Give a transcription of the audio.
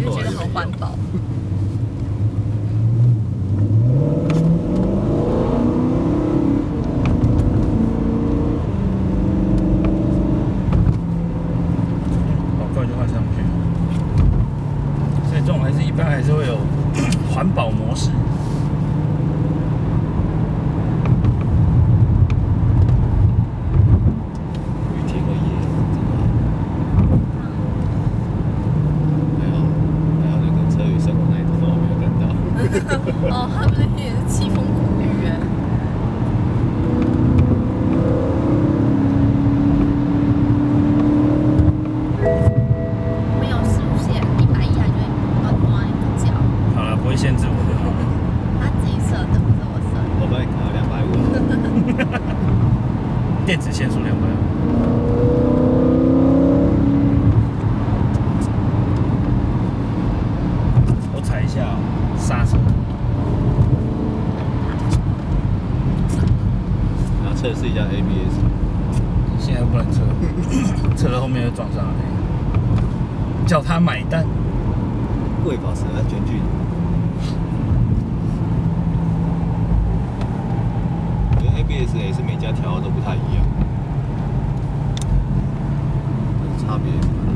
就觉得好环保。 好快就换上去，所以这种一般还是会有环保模式。 哦，他们那边也是凄风苦雨哎。没有速限，110还就会断一个脚。 好了，不会限制我的。 他自己设的，不是我设的。 我帮你卡250。 电子限速250。我踩一下刹车。 然后测试一下 ABS。 现在不能测，测了后面就撞上了。叫他买单。 为保持安全距离。我觉得 ABS 也是每家调的都不太一样，差别。